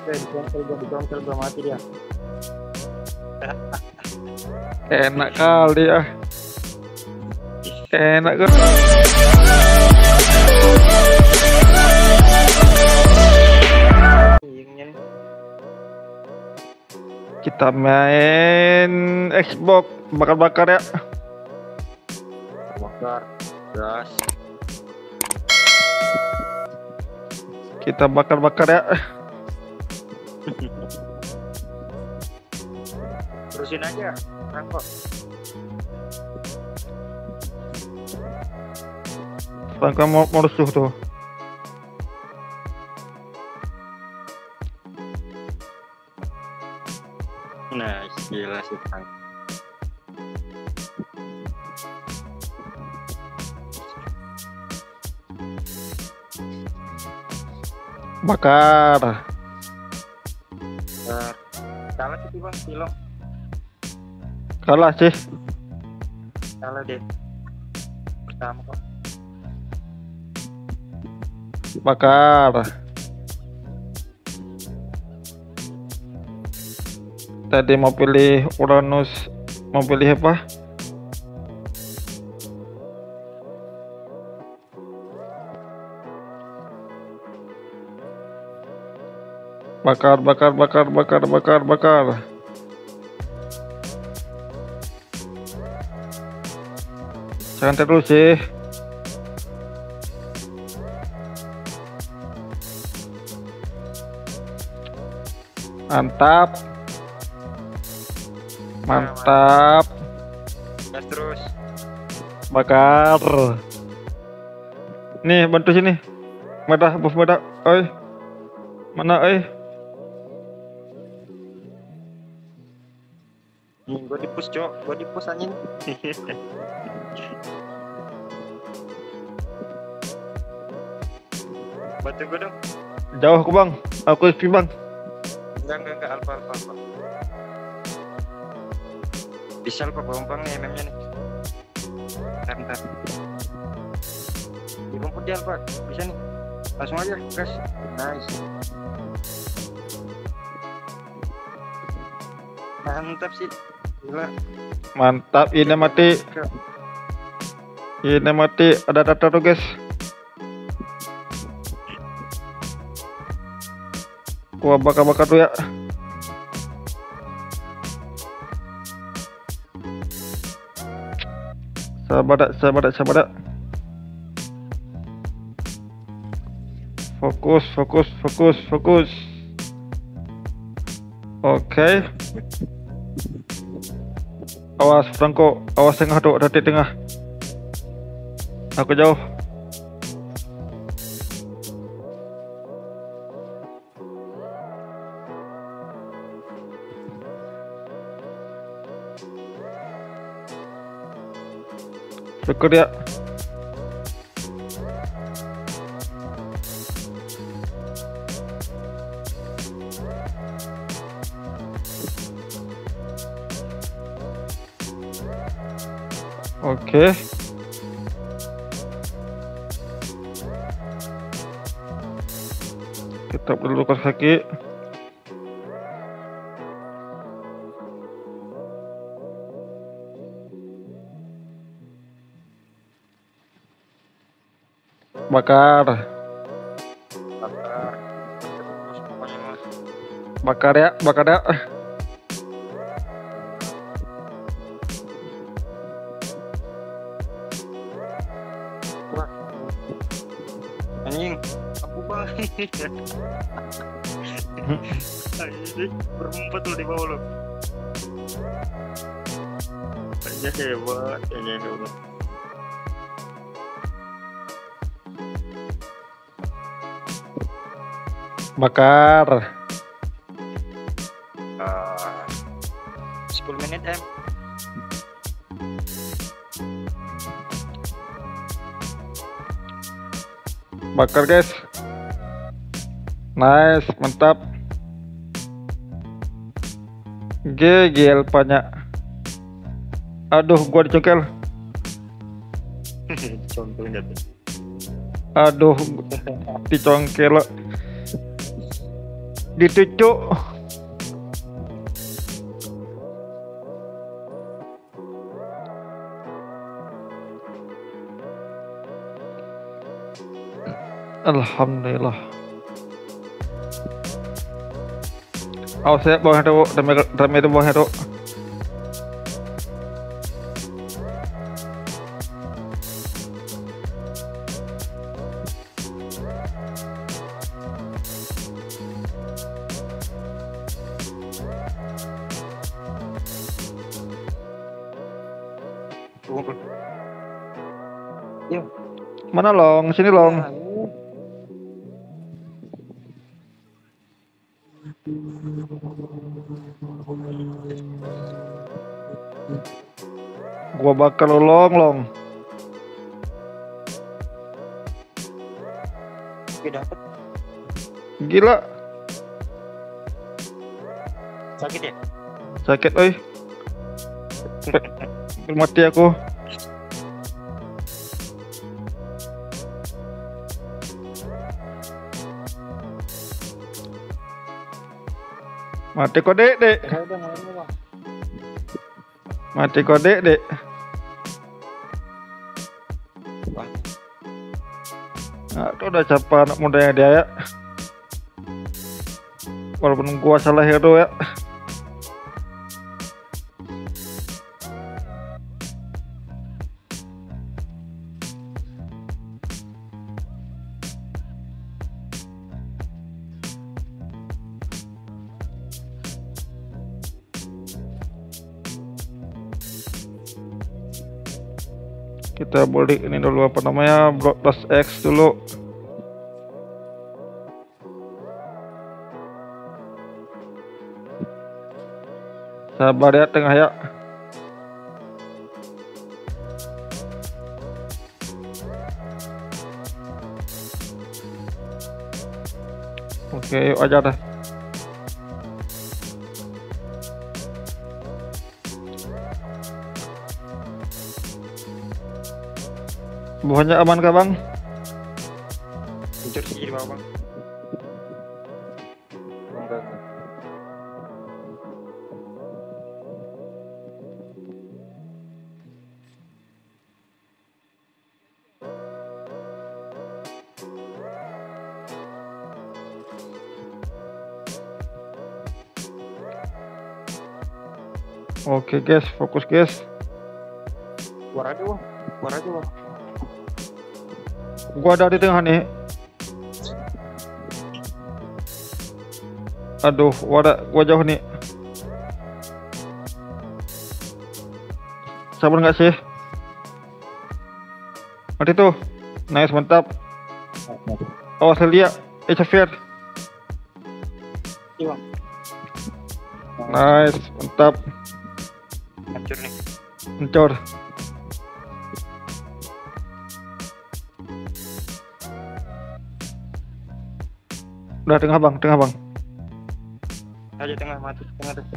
Di cancel gua mati dia. Enak kali ah. Enak kok. Kita main Xbox bakar-bakar ya. Bakar. Gas. Kita bakar-bakar ya. Terusin aja, Rangkok. Rangka mau rusuh tuh. Nah, gila sih Frank. Bakar. Salah sih bang, silong. Kalah sih. Salah deh. Pertama kok. Bakar. Tadi mau pilih Uranus, mau pilih apa? Bakar, bakar, bakar, bakar, bakar, bakar. Jangan terus sih. Mantap. Mantap. Gas terus. Bakar. Nih, bantu sini. Merah, buff merah. Oi. Mana, oi? Nih, gua dipus, Cok. Gua dipus anjing. Bantu gua dong. Jauh aku, Bang. Aku SP, Bang. Enggak. Alfa. Bisa Alfa, bompang nih MM-nya nih. Bentar. Dirumput dia Alfa. Bisa nih. Langsung aja, gas. Nice. Mantap sih. Gila. Mantap, ini mati. Ini mati. Ada data tuh, guys. Gua bakar-bakar tuh ya. Sabar. Fokus. Oke. Awas Franco, awas tengah tuh, hati tengah. Aku jauh. Syukur ya. Oke. Kita perlu lukas kaki. Bakar. Terus pokoknya mas. Bakar ya. Wah. Anjing. Aku bang. Anjing. Berempat tuh di bawah lo. Anjing hebat. Bakar. 10 menit em. Bakar guys. Nice, mantap. GG banyak. Aduh, gua dicongkel. Contoh enggak tuh. Aduh, dicongkel. Ditucuk. Alhamdulillah. Awas ya bawah itu, rame itu bawah itu. Kumpul. Yo. Mana Long? Sini Long. Gua bakar lu Long. Oke, dapat. Gila. Sakit ya? Sakit oi. Mati aku. Mati kok dek. Mati kok dek. Nah, itu udah siapa anak mudanya dia ya. Walaupun gua salah hero ya. Kita balik ini dulu apa namanya, Broadcast X dulu. Sabar ya tengah ya. Oke, yuk aja dah. Bawahnya aman kah bang? Hancur sih di bawah bang. Enggak. Oke guys, fokus guys. Keluar aja bang. Keluar aja bang. Gua ada di tengah nih. Aduh, gua jauh nih. Sabar nggak sih? Mati tuh. Nice, mantap. Awas Lilia, Xavier. Iya bang. Nice, mantap. Hancur nih. Hancur. Udah tengah bang. Aja tengah mati tengah tuh.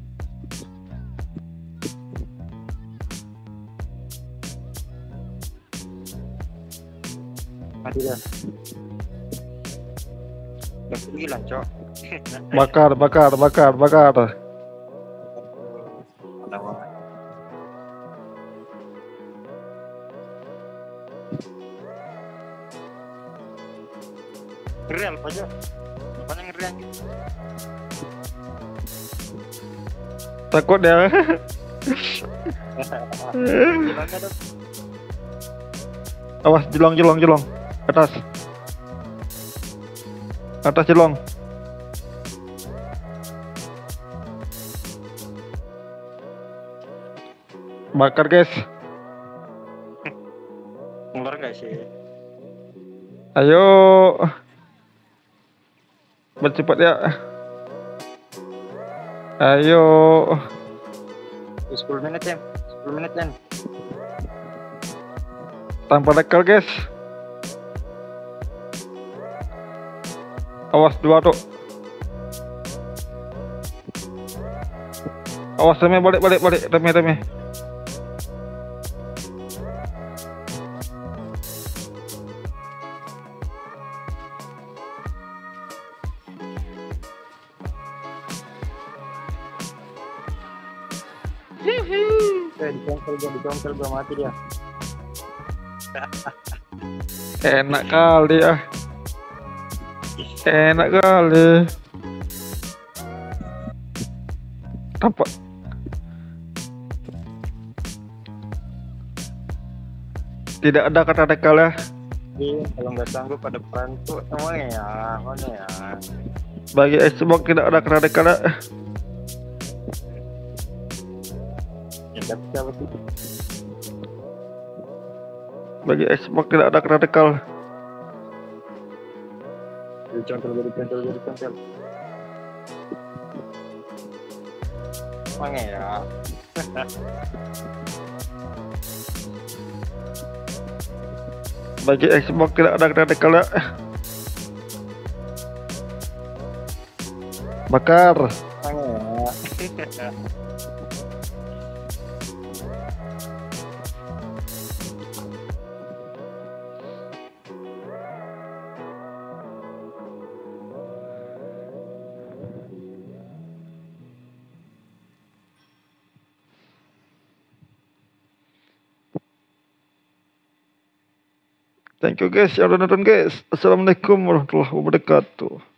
Mati dah. Udah pergi lah cok. Bakar. Ada banget. Real aja. Apanya ngeriang gitu. Takut dia. Gimana dong? Awas jelong. Atas jelong. Bakar guys. Keluar nggak sih? Ayo. Bercepat ya. Ayo. 10 menit ya. 10 menit kan. Tanpa dekal guys. Awas dua tuh. Awas reme balik reme. Di cancel gua mati dia. Enak kali ya. Enak kali. Apa? Tidak ada kata dekal ya. Kalau nggak sanggup pada depan tuh emang ya, mana ya? Bagi Xbox tidak ada kata dekal ya. Ya tapi siapa sih? Bagi Xbox tidak ada kata dekal. Di cancel. Emang ya? Bagi Xbox tidak ada kata dekal ya. Bakar. Emang ya? Thank you guys yang udah nonton guys. Assalamualaikum warahmatullahi wabarakatuh.